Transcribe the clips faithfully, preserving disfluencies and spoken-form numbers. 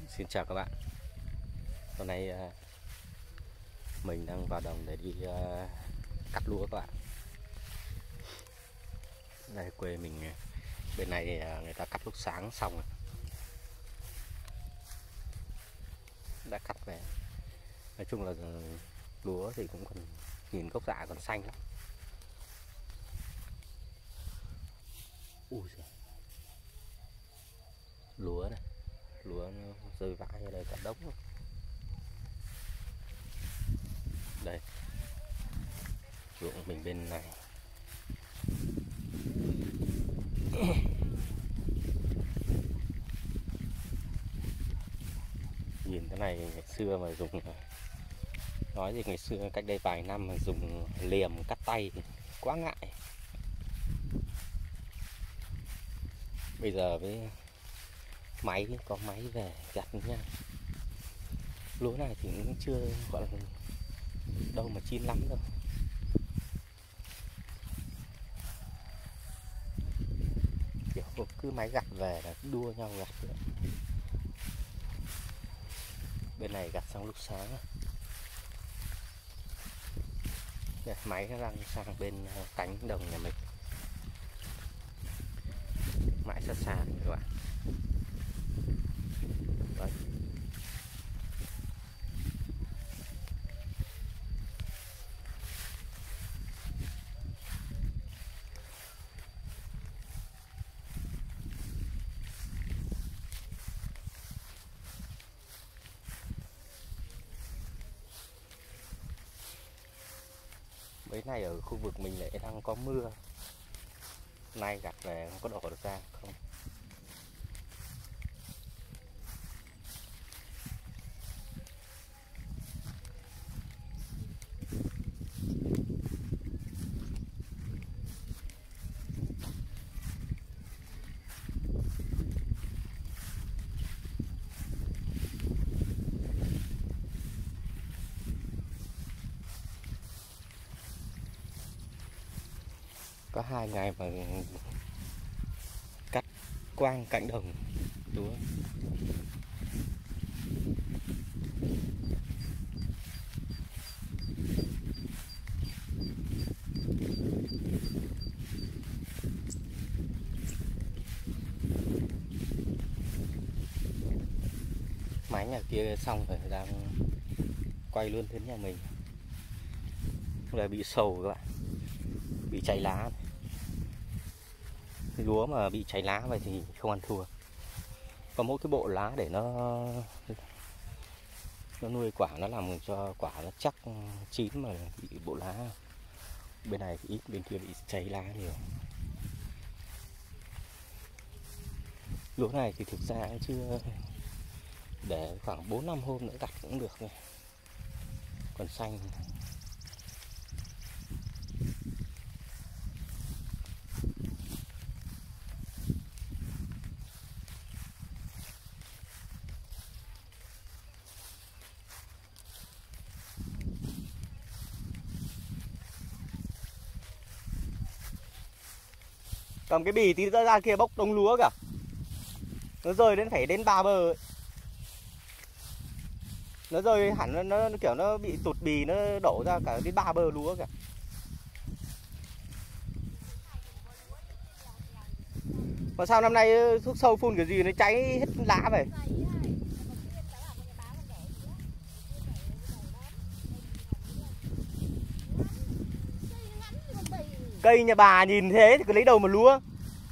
Xin chào các bạn. Hôm nay uh, mình đang vào đồng để đi uh, cắt lúa các bạn. Đây quê mình bên này uh, người ta cắt lúc sáng xong rồi. Đã cắt về. Nói chung là uh, lúa thì cũng còn nhìn gốc rạ còn xanh lắm. Ui giời. Lúa này, lúa nó rơi vãi ở đây cả đống luôn. Đây, ruộng mình bên này. Nhìn cái này ngày xưa mà dùng, nói gì ngày xưa cách đây vài năm mà dùng liềm cắt tay thì quá ngại. Bây giờ với máy, có máy về gặt nha. Lúa này thì cũng chưa gọi là đâu mà chín lắm đâu. Kiểu cứ máy gặt về là đua nhau gặt nữa. Bên này gặt xong lúc sáng. Đây, máy nó đang sang bên cánh đồng nhà mình. Mãi xa xa các bạn. Đấy. Mấy này ở khu vực mình lại đang có mưa. Nay gặt về không có đổ được ra không. Có hai ngày mà cắt quang cánh đồng lúa. Máy nhà kia xong rồi đang quay luôn đến nhà mình. Là bị sầu các bạn, bị cháy lá. Lúa mà bị cháy lá vậy thì không ăn thua. Có mỗi cái bộ lá để nó nó nuôi quả, nó làm cho quả nó chắc chín mà bị bộ lá. Bên này thì ít, bên kia bị cháy lá nhiều. Lúa này thì thực ra chưa, để khoảng bốn năm hôm nữa gặt cũng được này. Còn xanh. Cầm cái bì tí ra ra kia bốc đống lúa cả. Nó rơi đến phải đến ba bờ ấy. Nó rơi hẳn nó, nó, nó kiểu nó bị tụt bì, nó đổ ra cả đến ba bờ lúa cả. Mà sao năm nay thuốc sâu phun kiểu gì nó cháy hết lá vậy? Cây nhà bà nhìn thế thì cứ lấy đầu mà lúa.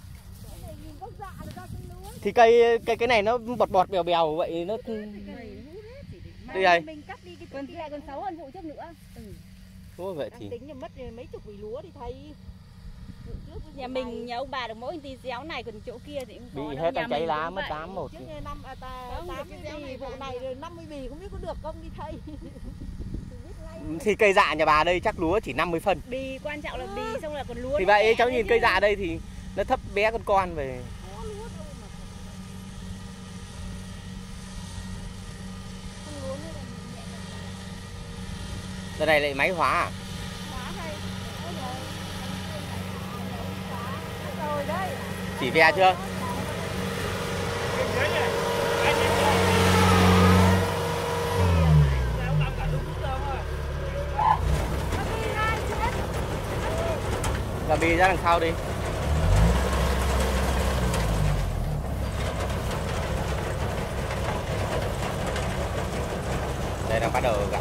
Thì cây cây cái này nó bọt bọt bèo bèo vậy nó. Đây này. Mình cắt đi cái tí lại còn sáu hơn vụ trước nữa. Ừ. Ủa vậy thì tính là mất mấy chục bì lúa thì thấy. Nhà mình nhà ông bà được mỗi tí réo này, còn chỗ kia thì cũng bị có hết đâu. cháy lá mất tám một. Chứ năm à, tám bì vụ này rồi năm mươi bì không biết có được không đi thay. Thì cây dạ nhà bà đây chắc lúa chỉ năm mươi phân. Bì quan trọng là bì, xong là còn lúa. Thì vậy cháu nhìn cây dạ đây thì nó thấp bé con con về. Giờ này lại máy hóa à? Chỉ ve chưa? Bi ra đằng sau đi. Đây đang bắt đầu gặp.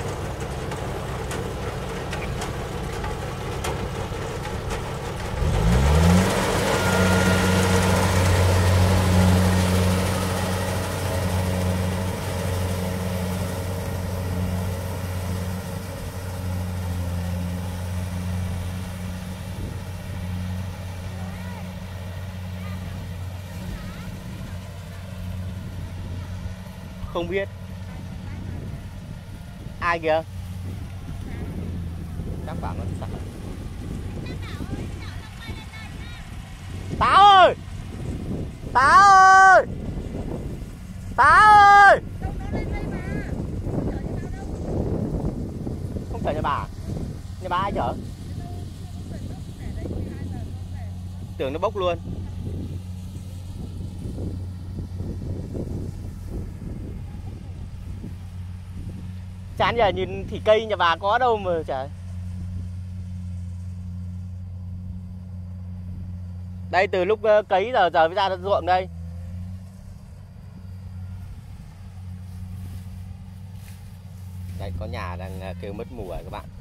Không biết. Ai kìa? Chắc bảo nó sẵn. Táo ơi! Táo ơi! Táo ơi! Không chở nhà bà. Nhà bà ai chở? Tưởng nó bốc luôn. Chán giờ nhìn thì cây nhà bà có đâu mà trời. Đây từ lúc cấy giờ giờ mới ra ruộng đây. Đây có nhà đang kêu mất mùa các bạn.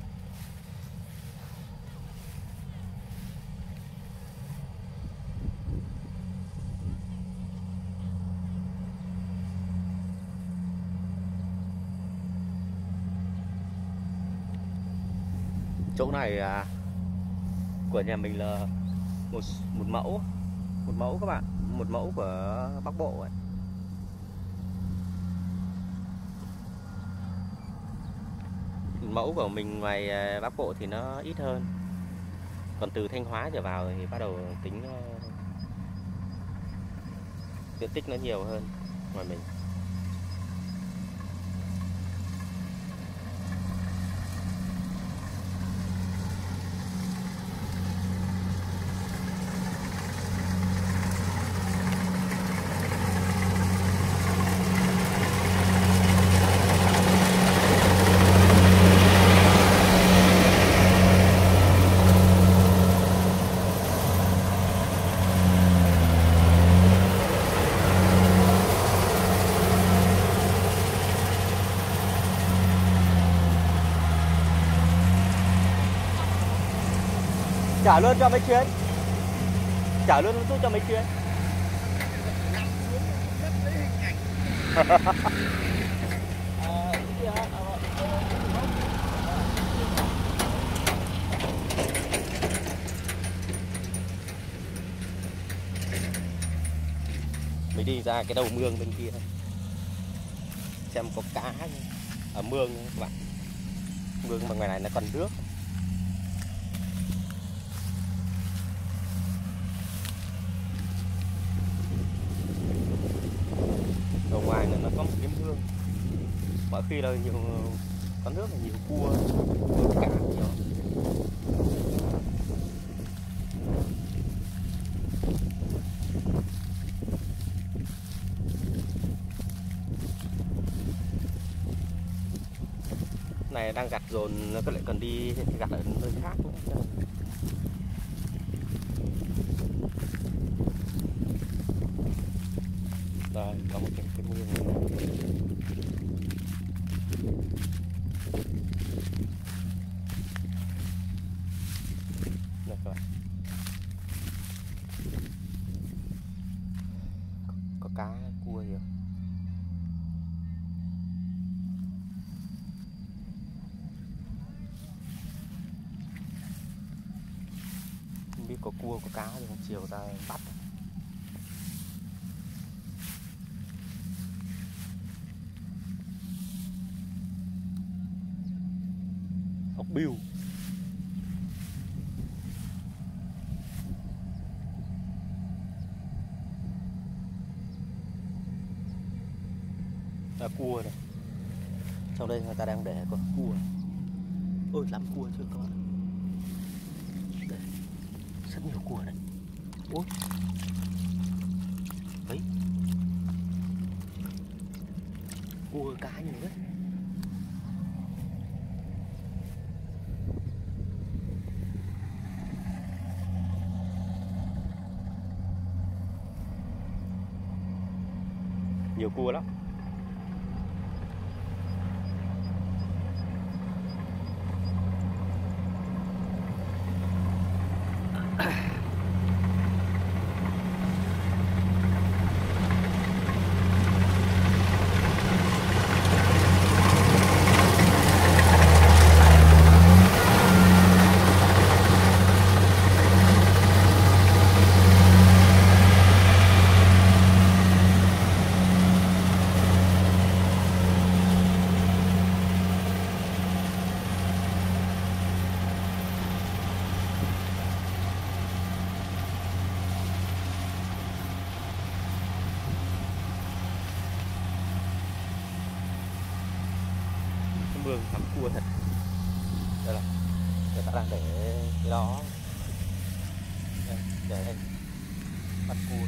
Chỗ này à, của nhà mình là một một mẫu, một mẫu các bạn, một mẫu của Bắc Bộ ấy. Một mẫu của mình ngoài Bắc Bộ thì nó ít hơn, còn từ Thanh Hóa trở vào thì bắt đầu tính uh, diện tích nó nhiều hơn ngoài mình. Trả luôn cho mấy chuyến. Trả luôn giúp cho mấy chuyến. Mình đi ra cái đầu mương bên kia xem có cá ở mương các bạn. Mương mà ngoài này nó còn nước. Ở ngoài này nó có một cái mương, mọi khi là nhiều có nước là nhiều cua, cua cá nhiều. Này đang gặt dồn, nó lại còn đi gặt ở nơi khác nữa. Đây có một cái, cái mương này. Được rồi. Có, có cá cua nhiều. Không biết có cua có cá thì chiều ta bắt. Ốc biêu. À, cua này. Trong đây người ta đang để có cua. Ôi lắm cua chưa có. Đây. Rất nhiều cua này. Ôi. Đấy. Cua cá nhiều đấy. nhiều cua lắm. Mương thắm cua thật. Đây là người ta đang để cái đó đây, để đây bắt cua.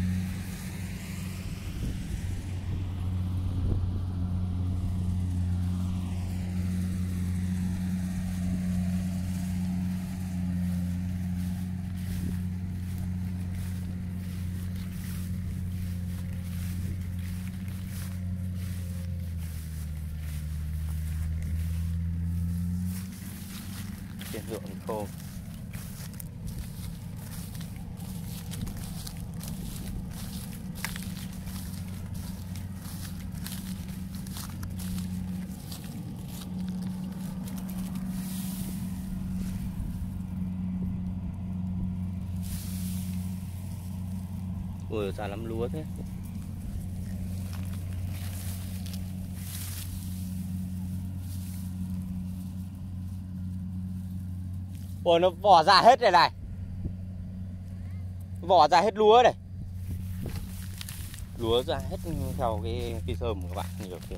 Trên ruộng khô. Ôi già lắm lúa thế. Ôi nó vỏ ra hết rồi này. Vỏ ra hết lúa này. Lúa ra hết theo cái cái sơm của các bạn nhiều kìa.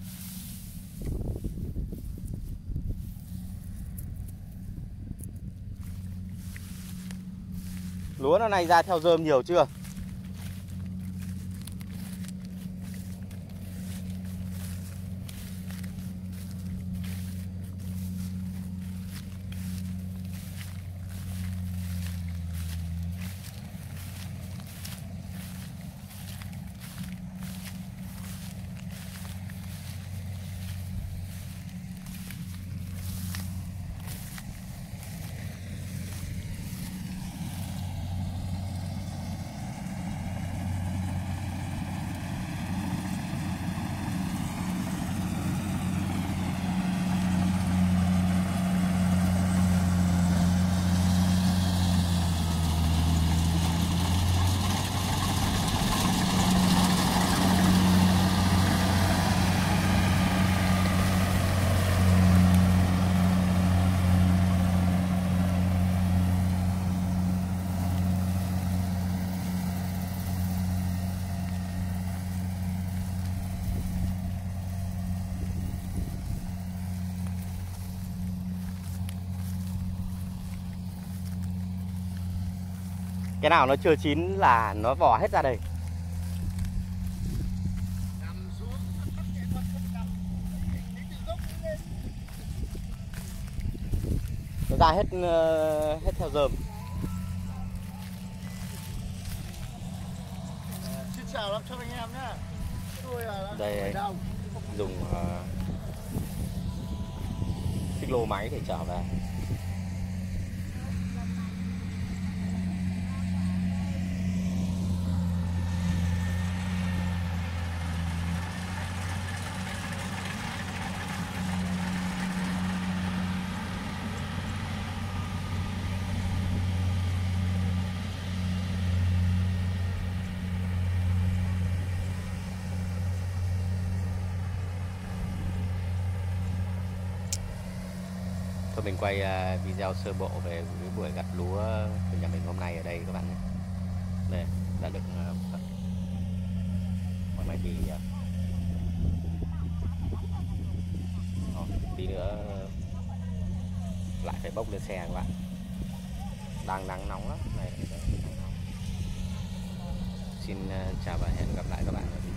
Lúa nó này ra theo rơm nhiều chưa? Cái nào nó chưa chín là nó vỏ hết ra đây. Nó ra hết hết theo rơm. Xin chào lắm cho anh em nhé. Tôi là đây dùng uh, xích lô máy để trở về. Thôi mình quay video sơ bộ về cái buổi gặt lúa của nhà mình hôm nay ở đây các bạn nhé. Đây đã được mọi máy bị Đó, tí nữa lại phải bốc lên xe các bạn. Đang nắng nóng lắm này. Xin chào và hẹn gặp lại các bạn.